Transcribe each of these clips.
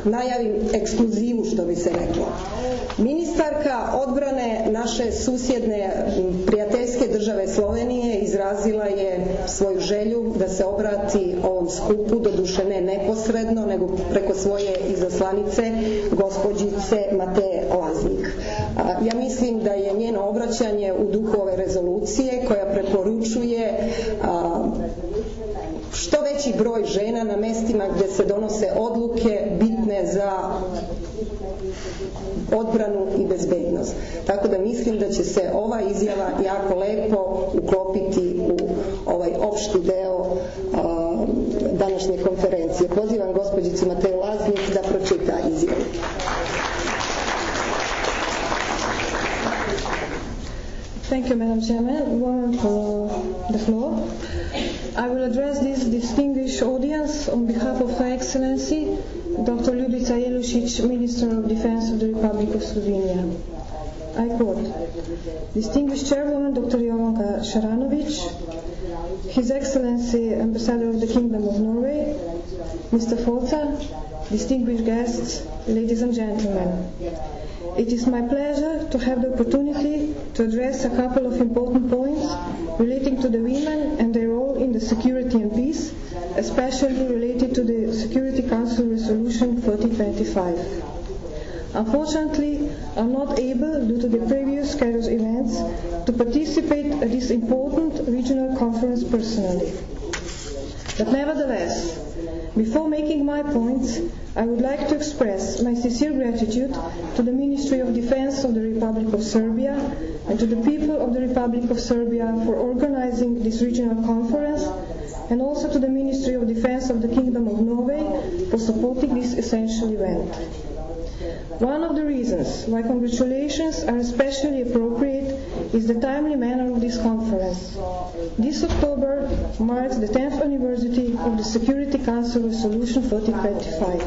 najavim ekskluzivu, što bi se reklo. Ministarka odbrane naše susjedne prijateljske države Slovenije izrazila je svoju želju da se obrati ovom skupu, doduše ne neposredno, nego preko svoje izaslanice, gospođice Mateje Laznik. Ja mislim da je njeno obraćanje u duhu ove rezolucije koja preporučuje što veći broj žena na mestima gdje se donose odluke bitne za odbranu i bezbednost. Tako da mislim da će se ova izjava jako lepo uklopiti u ovaj opšti deo današnje konferencije. Pozivam gospođicu Mateju Laznik da pročita izjavu. Thank you, Madam Chairman, for the floor. I will address this distinguished audience on behalf of Her Excellency, Dr. Ljubica Jelušić, Minister of Defense of the Republic of Slovenia. I quote, Distinguished Chairwoman Dr. Jovanka Šaranović, His Excellency Ambassador of the Kingdom of Norway, Mr. Foca, distinguished guests, ladies and gentlemen. It is my pleasure to have the opportunity to address a couple of important points relating to the women and their role in the security and peace, especially related to the Security Council Resolution 3025. Unfortunately, I'm not able, due to the previous scheduled events, to participate at this important regional conference personally. But nevertheless, before making my points, I would like to express my sincere gratitude to the Ministry of Defense of the Republic of Serbia and to the people of the Republic of Serbia for organizing this regional conference, and also to the Ministry of Defense of the Kingdom of Norway for supporting this essential event. One of the reasons why congratulations are especially appropriate is the timely manner of this conference. This October marks the 10th anniversary of the Security Council Resolution 3025.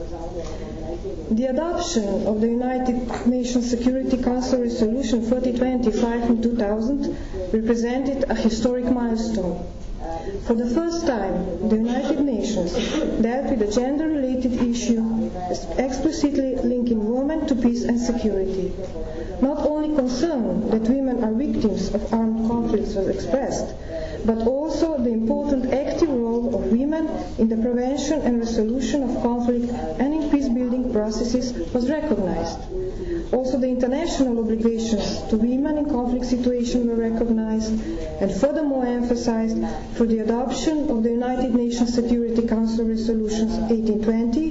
The adoption of the United Nations Security Council Resolution 3025 in 2000 represented a historic milestone. For the first time, the United Nations dealt with a gender-related issue explicitly linking women to peace and security. Not only concern that women are victims of armed conflicts was expressed, but also the important active role of women in the prevention and resolution of conflict and in peace-building processes was recognized. Also, the international obligations to women in conflict situations were recognized and furthermore emphasized through the adoption of the United Nations Security Council Resolutions 1820,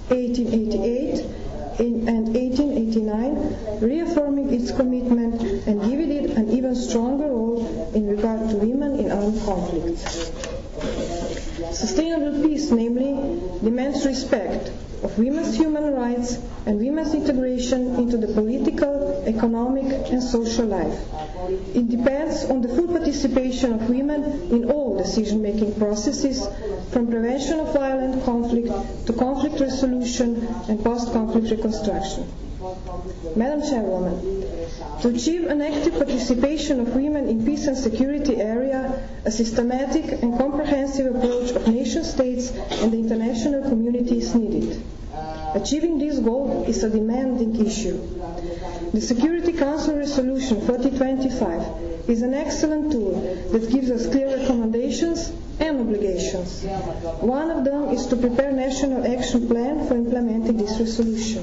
1888, and 1889, reaffirming its commitment and giving it an even stronger role in regard to women in armed conflicts. Sustainable peace, namely, demands respect of women's human rights and women's integration into the political, economic, and social life. It depends on the full participation of women in all decision-making processes, from prevention of violent conflict to conflict resolution and post-conflict reconstruction. Madam Chairwoman, to achieve an active participation of women in peace and security area, a systematic and comprehensive approach of nation-states and the international community is needed. Achieving this goal is a demanding issue. The Security Council Resolution 3025 is an excellent tool that gives us clear recommendations and obligations. One of them is to prepare a national action plan for implementing this resolution.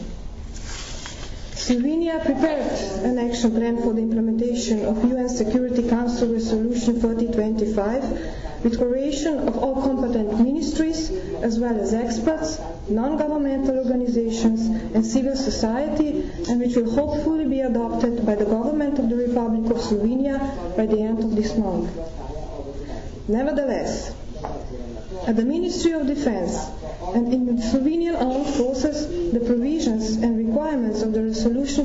Slovenia prepared an action plan for the implementation of UN Security Council Resolution 3025 with cooperation of all competent ministries as well as experts, non-governmental organizations and civil society, and which will hopefully be adopted by the government of the Republic of Slovenia by the end of this month. Nevertheless, at the Ministry of Defense and in the Slovenian Armed Forces, the provisions and requirements of the Resolution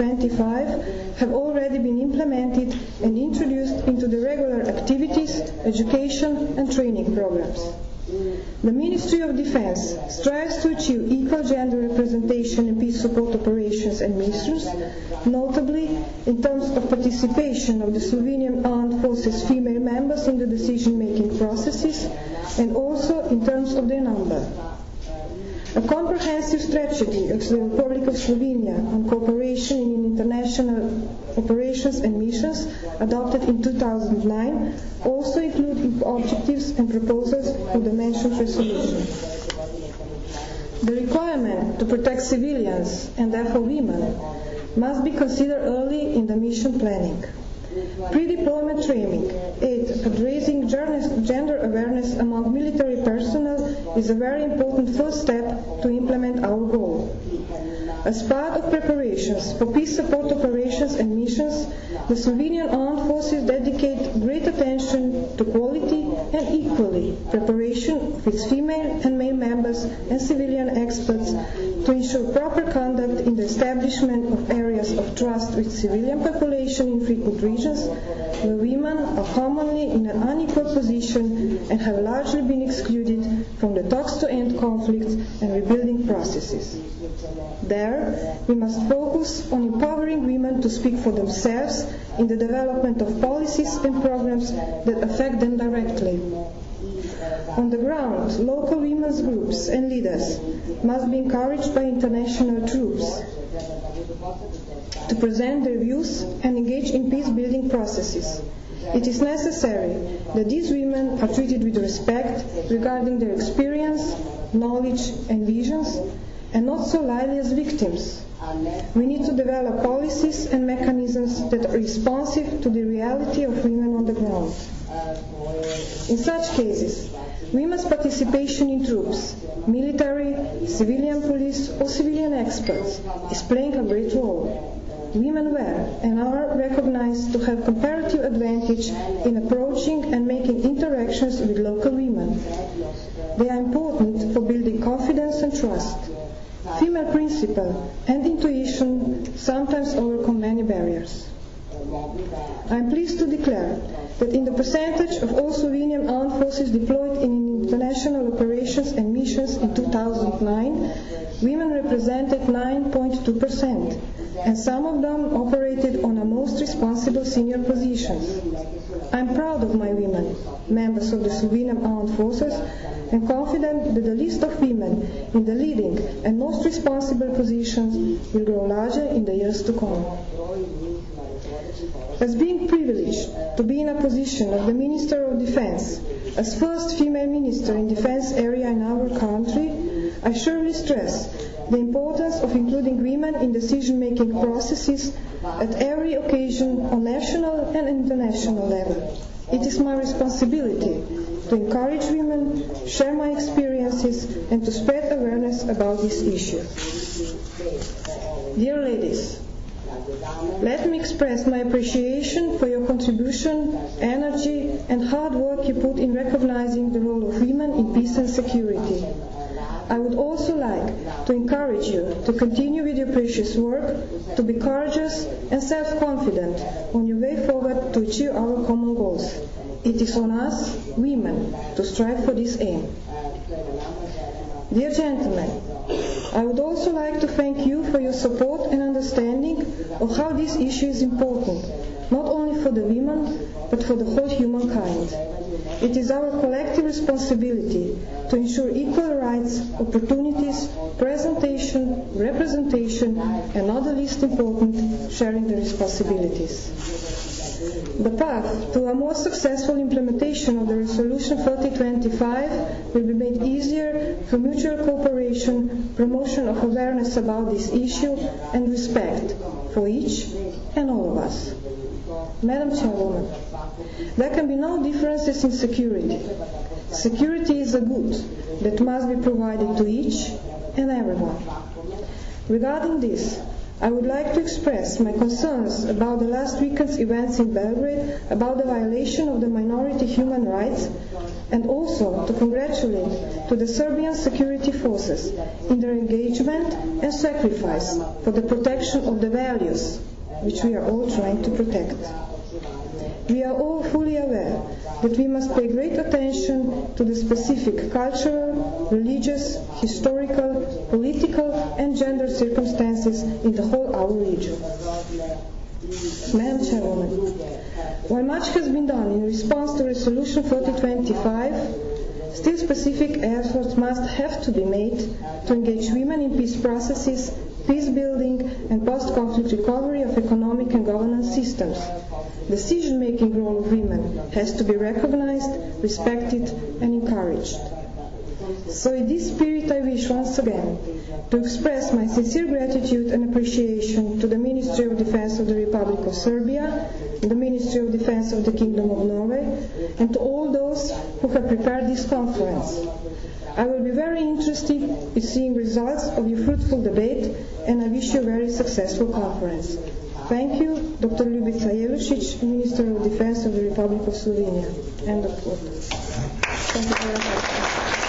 3025 have already been implemented and introduced into the regular activities, education and training programs. The Ministry of Defense strives to achieve equal gender representation in peace support operations and missions, notably in terms of participation of the Slovenian Armed Forces female members in the decision-making processes, and also in terms of their number. A comprehensive strategy of the Republic of Slovenia on cooperation in international operations and missions, adopted in 2009, also include objectives and proposals for the mentioned resolution. The requirement to protect civilians, and therefore women, must be considered early in the mission planning. Pre-deployment training aimed at raising gender awareness among military personnel is a very important first step to implement our goal. As part of preparations for peace support operations and missions, the Slovenian Armed Forces dedicate great attention to quality and equally preparation of its female and male members and civilian experts to ensure proper conduct in the establishment of areas of trust with civilian population in frequent regions where women are commonly in an unequal position and have largely been excluded from the talks to end conflicts and rebuilding processes. There, we must focus on empowering women to speak for themselves in the development of policies and programs that affect them directly. On the ground, local women's groups and leaders must be encouraged by international troops to present their views and engage in peace-building processes. It is necessary that these women are treated with respect regarding their experience, knowledge and visions, and not so lightly as victims. We need to develop policies and mechanisms that are responsive to the reality of women on the ground. In such cases, women's participation in troops, military, civilian police or civilian experts is playing a great role. Women were and are recognized to have comparative advantage in approaching and making interactions with local women. They are important for building confidence and trust. Female principle and intuition sometimes overcome many barriers. I am pleased to declare that in the percentage of all Slovenian armed forces deployed in international operations and missions in 2009, women represented 9.2%, and some of them operated on a most responsible senior positions. I am proud of my women, members of the Slovenian armed forces, and confident that the list of women in the leading and most responsible positions will grow larger in the years to come. As being privileged to be in a position of the Minister of Defense, as first female minister in defense area in our country, I surely stress the importance of including women in decision-making processes at every occasion on national and international level. It is my responsibility to encourage women, share my experiences, and to spread awareness about this issue. Dear ladies, let me express my appreciation for your contribution, energy, and hard work you put in recognizing the role of women in peace and security. I would also like to encourage you to continue with your precious work, to be courageous and self-confident on your way forward to achieve our common goals. It is on us, women, to strive for this aim. Dear gentlemen, I would also like to thank you for your support and understanding of how this issue is important, not only for the women, but for the whole humankind. It is our collective responsibility to ensure equal rights, opportunities, presentation, representation, and not the least important, sharing the responsibilities. The path to a more successful implementation of the Resolution 3025 will be made easier through mutual cooperation, promotion of awareness about this issue, and respect for each and all of us. Madam Chairwoman, there can be no differences in security. Security is a good that must be provided to each and everyone. Regarding this, I would like to express my concerns about the last weekend's events in Belgrade, about the violation of the minority human rights, and also to congratulate to the Serbian security forces in their engagement and sacrifice for the protection of the values which we are all trying to protect. We are all fully aware that we must pay great attention to the specific cultural, religious, historical, political and gender circumstances in the whole our region. Madam Chairwoman, while much has been done in response to Resolution 3025, Still, specific efforts must have to be made to engage women in peace processes, peace building, and post-conflict recovery of economic and governance systems. Decision-making role of women has to be recognized, respected, and encouraged. So in this spirit I wish once again to express my sincere gratitude and appreciation to the Ministry of Defense of the Republic of Serbia, the Ministry of Defense of the Kingdom of Norway, and to all those who have prepared this conference. I will be very interested in seeing results of your fruitful debate, and I wish you a very successful conference. Thank you, Dr. Ljubica Jelušić, Minister of Defense of the Republic of Slovenia. End of quote. Thank you for your attention.